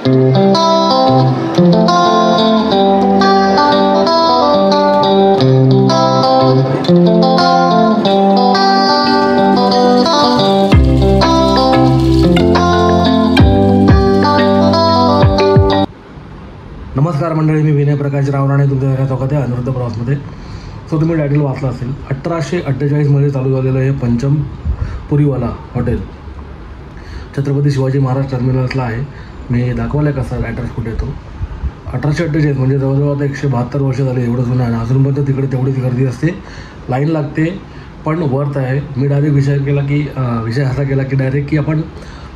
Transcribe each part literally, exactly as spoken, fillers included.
नमस्कार मंडळी, मी विनय प्रकाश रावराणे तुमच्या सगळ्या स्वागत आहे अनुरुद्ध प्रवासमध्ये. सो तुम्ही टायटल वाचला असेल. अठराशे अठ्ठेचाळीसमध्ये चालू झालेलं हे पंचम पुरीवाला हॉटेल छत्रपती शिवाजी महाराज टर्मिनसला आहे. मी दाखवलं आहे कसा ॲड्रेस कुठे येतो. अठराशे अठ्ठेचाळीस म्हणजे जवळजवळ आता एकशे बहात्तर वर्ष झाले, एवढं जुनं आहे. अजूनपर्यंत तिकडे तेवढीच गर्दी असते, लाईन लागते, पण वर्थ आहे. मी डायरेक्ट विचार केला की विषय असा केला की डायरेक्ट की आपण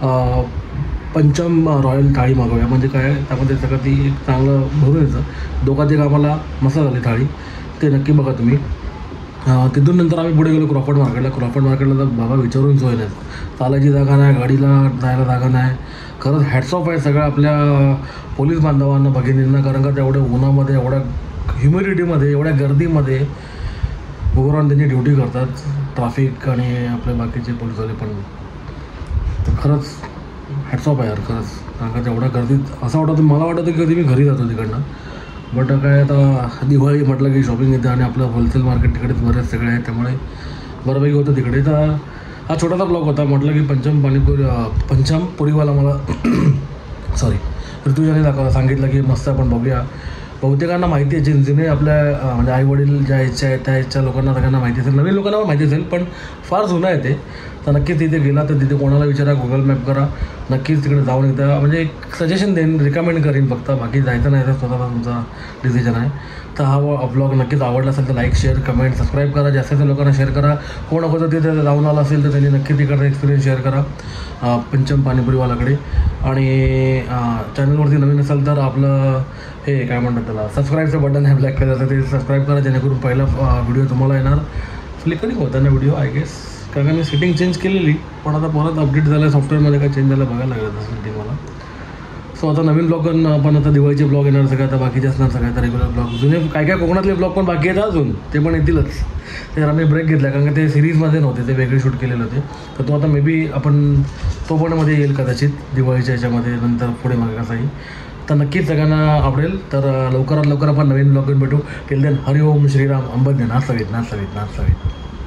पंचम रॉयल थाळी मागवूया. म्हणजे काय, त्यामध्ये सगळं ती एक चांगलं भरून येतं. दोघात एक आम्हाला मसाला झाली थाळी, ते नक्की बघा तुम्ही. तिथून नंतर आम्ही पुढे गेलो क्रॉफर्ड मार्केटला. क्रॉफर्ड मार्केटला तर बाबा विचारून सोय नाही, चालायची जागा नाही, गाडीला जायला जागा नाही. खरंच हॅट्स ऑफ आहे सगळ्या आपल्या पोलीस बांधवांना, भगिनींना, कारण का तेवढ्या उन्हामध्ये, एवढ्या ह्युमिडिटीमध्ये, एवढ्या गर्दीमध्ये उभं राहून त्यांची ड्युटी करतात. ट्रॅफिक आणि आपले बाकीचे पोलीसवाले पण. तर खरंच हॅट्स ऑफ आहे यार, खरंच. कारण का तेवढ्या गर्दीत असं वाटतं, मला वाटतं की कधी मी घरी जातो तिकडनं. बट काय आता दिवाळी म्हटलं की शॉपिंग येते आणि आपलं होलसेल मार्केट तिकडेच बरेच सगळे आहे, त्यामुळे बऱ्यापैकी होतं तिकडे. तर हा छोटासा ब्लॉग होता. म्हटलं की पंचम पाणीपुरी पंचम पुरीवाला मला सॉरी ऋतुजाने दाखवलं, सांगितलं की मस्त आपण बघूया. बहुतेकांना माहिती आहे, जिने आपल्या म्हणजे आईवडील ज्या इच्छा आहेत त्या इच्छा लोकांना सगळ्यांना माहिती असेल, नवीन लोकांना माहिती असेल, पण फार जुनं आहे ते. तर नक्कीच तिथे गेला तर तिथे कोणाला विचारा, गुगल मॅप करा, नक्कीच तिकडे जाऊन एकदा म्हणजे एक सजेशन देईन, रिकमेंड करीन फक्त. बाकी जायचं नाही तर स्वतःचा तुमचा डिसिजन आहे. तर हा ब्लॉग नक्कीच आवडला असेल तर लाईक, शेअर, कमेंट, सबस्क्राईब करा. जास्तीत लोकांना शेअर करा. कोण अगोदर तिथे जाऊन आला असेल तर त्यांनी नक्की तिकडचा एक्सपिरियन्स शेअर करा पंचम पाणीपुरीवालाकडे. आणि चॅनलवरती नवीन असेल तर आपलं हे काय म्हणतात त्याला, सबस्क्राईबचं बटन आहे ब्लॅक कलरचं, ते सबस्क्राईब करा, जेणेकरून पहिला व्हिडिओ तुम्हाला येणार. फ्लिकरिंग होता ना व्हिडिओ आय गेस, कारण का मी सेटिंग चेंज केलेली, पण आता परत अपडेट झालं आहे सॉफ्टवेअरमध्ये, काय चेंज झालं बघायला लागलं तसं सेटिंग मला. सो आता नवीन ब्लॉग पण आता दिवाळीचे ब्लॉग येणार सगळं, आता बाकीचे असणार सगळ्या आता रेग्युलर ब्लॉग. जुने काय काय कोकणातले ब्लॉग पण बाकी आहेत अजून, ते पण येतीलच. ते आम्ही ब्रेक घेतला कारण का ते सिरीजमध्ये नव्हते, ते वेगळे शूट केलेले होते. तर तो आता मे बी आपण तो पण मध्ये येईल कदाचित दिवाळीच्या याच्यामध्ये, नंतर पुढे मागे कसाही. तर नक्कीच सगळ्यांना आवडेल. तर लवकरात लवकर आपण नवीन ब्लॉग घेऊन भेटू. टिल देन हरिओम श्रीराम अंबज्ञ नाचवीत नाचवीत नाचवीत.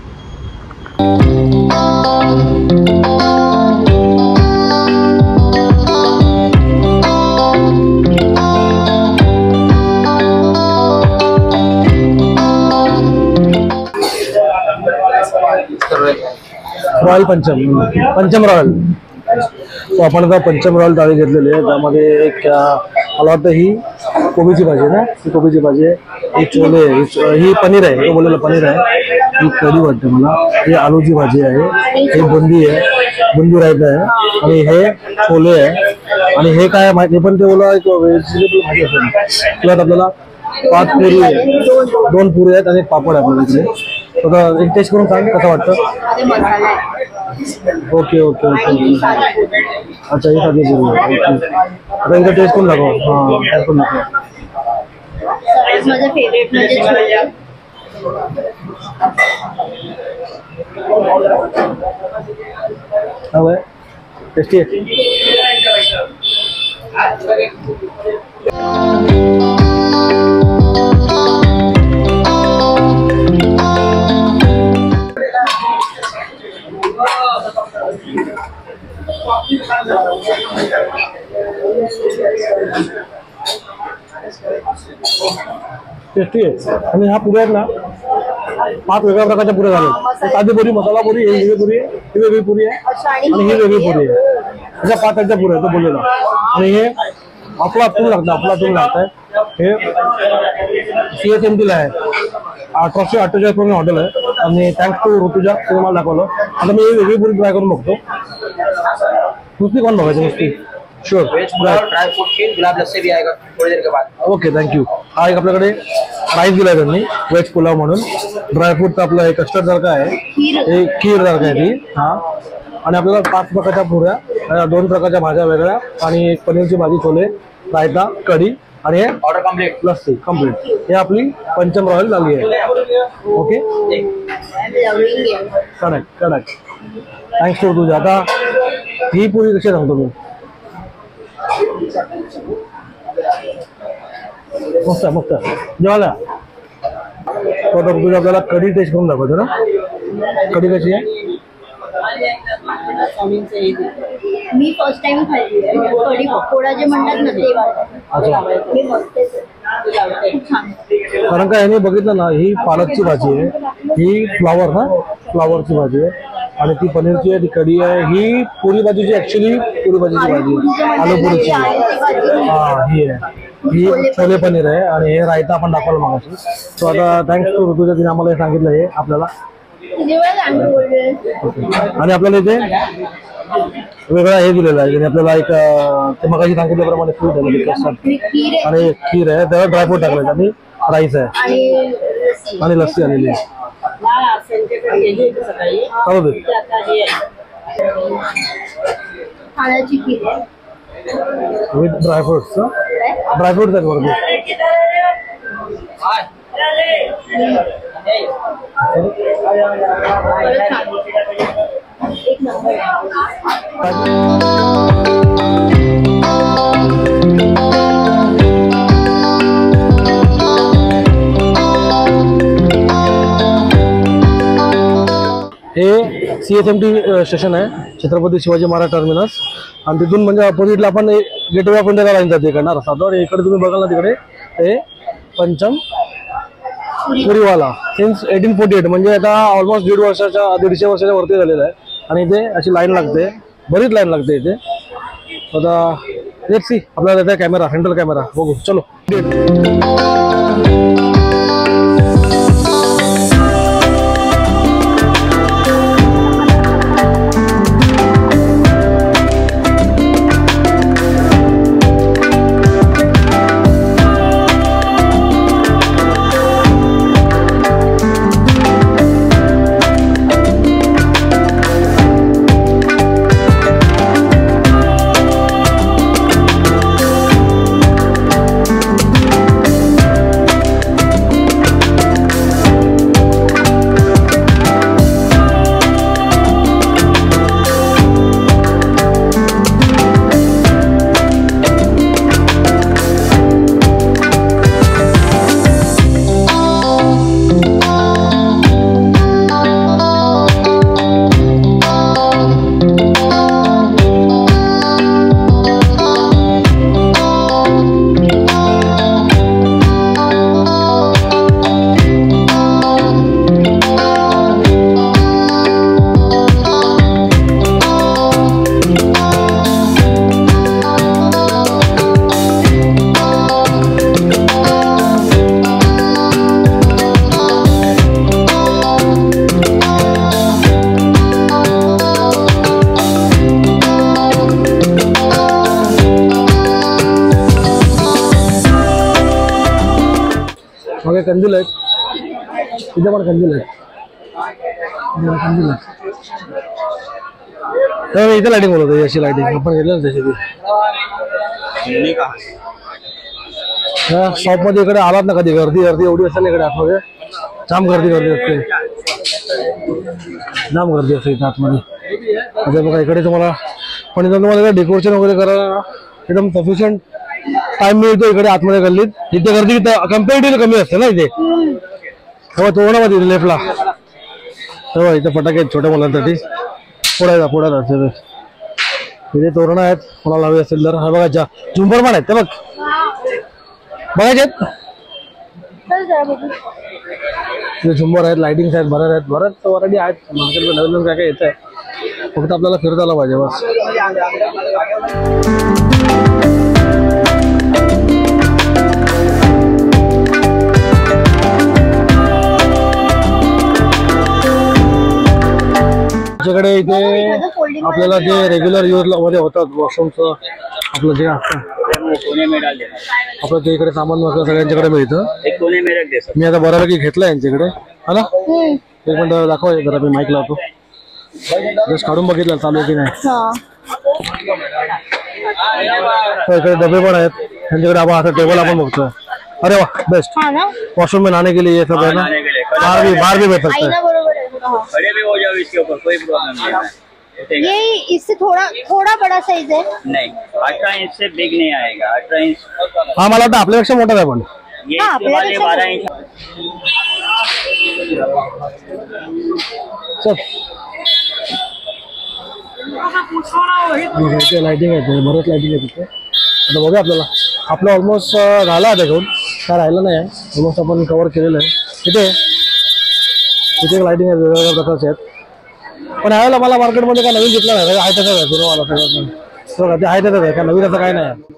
Royal Pancham Pancham royal. तो आपण आता पंचम रॉयल थाळी घेतलेली आहे. त्यामध्ये एक मला वाटतं ही कोबीची भाजी आहे ना, ही कोबीची भाजी आहे, ही छोले, ही पनीर आहे, तो बोललेलं पनीर आहे, ही कढी वाटते मला, ही आलूची भाजी आहे, ही बुंदी आहे, बुंदी रायता आहे, आणि हे छोले आहे, आणि हे काय माहिती पण ते बोला एक व्हेजिटेबल भाजी असेल. प्लस आपल्याला पाच पुरी आहे, दोन पुरी आहेत आणि एक पापड आहे आपल्याला इकडे. तर एक टेस्ट करून सांग कसं वाटतं. ओके ओके ओके अच्छा, ही साधी पुरी आहे. आता एकदा टेस्ट करून दाखव. हां, टेस्ट करून दाखव. माझं फेवरेट म्हणजे छोले. हवं टेस्टी आहे. टेस्टी आहे. आणि ह्या पुऱ्या आहेत ना, पाच वेगळ्या प्रकारच्या पुऱ्या झाल्या. साधी पुरी, मसाला पुरी, ही वेगळी पुरी आहे, ही वेगळी पुरी आहे, आणि ही वेगळी पुरी आहे. अशा पाच टाईपच्या पुऱ्या आहे तो बोललेला. आणि हे आपला तून लागतं, आपला तून लागतंय. हे सी एस एम टीला आहे, अठराशे अठ्ठेचाळीस पर्यंत हॉटेल आहे. आणि थँक्स टू ऋतुजा, तुम्ही मला दाखवलं. आता मी ही वेगळी पुरी ट्राय करून बघतो. नुसती कोण बघायची नुसती. श्योर. ड्राई फ्रूट खीर, गुलाब लस्सी भी आएगा थोड़ी देर के बाद. Okay thank you. हा एक आपल्याकडे राईस दिला त्यांनी, व्हेज पुलाव म्हणून. ड्रायफ्रूटचं आपलं एक कस्टर्ड सारखं आहे, हे खीर सारखं आहे ती. हां, आणि आपल्याला पाच प्रकारच्या पुऱ्या, दोन प्रकारच्या भाज्या वेगळ्या, आणि एक पनीरची भाजी, छोले, रायता, कढी, आणि हे ऑर्डर कंप्लीट, लस्सी कंप्लीट. हे आपली पंचम रॉयल झाली आहे. Okay, correct correct. Thanks to तुझ्या. आता ही पुरी कशी सांगतो मी. मस्त मस्त जेवायला तो आता तुझ्या आपल्याला कढी टेस्ट करून दाखवतो ना. कढी कशी आहे? मी फर्स्ट टाइम खाल्ली कढी पकोडा जे म्हणतात ना ते अच्छा. हे मस्त आहे. खूप छान. कारण का याने बघितलं ना, ही पालकची भाजी आहे, ही फ्लावर ना फ्लावरची भाजी आहे, आणि ती पनीरची आहे, ती कढी आहे, ही पुरी भाजीची ऍक्च्युली पुरी भाजीची भाजी आहे, आलू पुरीची. हा ही आहे, ही छोले पनीर आहे, आणि हे रायता आपण दाखवलं मागाशी. सो आता थँक्स टू ऋतुजा, तिने आम्हाला हे सांगितलं हे आपल्याला. आणि आपल्याला इथे वेगळा हे दिलेलं आहे, त्याने आपल्याला एक ते मगाशी सांगितल्याप्रमाणे फ्रूट आहे आणि खीर आहे, त्याला ड्रायफ्रूट टाकले आणि राईस आहे आणि लस्सी आलेली आहे. चालू दे. खाण्याची खीर आहे विथ ड्रायफ्रुट्स. ड्रायफ्रुट्स आहेत बरोबर. एक नंबर. हे C S M T station आहे, छत्रपती शिवाजी महाराज टर्मिनस, आणि तिथून म्हणजे अपोजिटला आपण गेटवे ऑफ इंडियाला लाईन जाते इकडनं रस्ता. तर इकडे तुम्ही बघाल ना, तिकडे हे Pancham Puriwala since eighteen forty eight म्हणजे आता ऑलमोस्ट दीड वर्षाच्या दीडशे वर्षाच्या वरती झालेलं आहे, आणि इथे अशी लाईन लागते, बरीच लाईन लागते इथे. आता लेट्स सी, आपल्याला इथे कॅमेरा, सेंट्रल कॅमेरा बघू. चलो. मागे कंदील आहेत, तिथे पण कंदील आहेत, कंदील आहेत. इथे लाइटिंग बोलत अशी लाइटिंग आपण घेतलं ना तशी. शॉप मध्ये इकडे आलात ना कधी, गर्दी गर्दी एवढी असेल इकडे आतमध्ये, जाम गर्दी गर्दी असते, जाम गर्दी असते इथे आतमध्ये. आता बघा इकडे तुम्हाला, पण इथं तुम्हाला डेकोरेशन वगैरे करायला एकदम सफिशियंट टाइम मिळतो इकडे आतमध्ये गल्लीत. इथे गर्दी कम्पॅरेटिव्हली कमी असते ना इथे. हो तोरणामध्ये लेफ्टला हो, इथे फटाके आहेत छोट्या मुलांसाठी. पुढे जा पुढे जा, इथे तोरणं आहेत कोणाला हवी असेल तर. हा बघा, जा झुंबर पण आहेत ते बघ, बघायचे आहेत झुंबर आहेत, लाइटिंग्स आहेत, बरं आहेत, बरंच वरायटी आहेत मार्केटमध्ये. नवीन नवीन काय काय येत आहे, फक्त आपल्याला फिरता आलं पाहिजे बस. आमच्याकडे इथे आपल्याला जे रेग्युलर यूज मध्ये होतात वॉशरूमचं आपलं जे असतं आपलं ते इकडे सामान वगैरे सगळ्यांच्याकडे मिळतं. मी आता बऱ्यापैकी घेतलं यांच्याकडे, हा ना. एक मिनिट दाखवा जरा, मी माईक लावतो. जस्ट काढून बघितलं चालू आहे की नाही. इकडे डबे पण आहेत त्यांच्याकडे. आपण आता टेबल आपण बघतोय. अरे वा बेस्ट. वॉशरूम में नहाने के लिए ये सब है ना, बाहर भी बाहर भी बैठ सकते हैं. ये इससे थोड़ा थोड़ा बड़ा साइज है। नहीं, अठारह इंच से बिग नहीं आएगा। अठारह इंच हा मला वाटतं आपल्यापेक्षा मोठा आहे पण ये हाँ, इसके वाले आपल्यापेक्षा बारह इंच। चल इथे लाइटिंग आहे इथे, बरंच लाइटिंग आहे तिथे. आता बघूया आपल्याला आपलं ऑलमोस्ट झालं आहे घेऊन, काय राहिलं नाही आहे. ऑलमोस्ट आपण कव्हर केलेलं आहे. तिथे तिथे लाइटिंग आहे, वेगवेगळ्या प्रकारचे आहेत. पण ह्यावेळेला मला मार्केटमध्ये काय नवीन घेतलं नाही, आहे त्याचं आहे जुनं मला सगळं. ते आहे त्याचं आहे, काय नवीन असं काय नाही.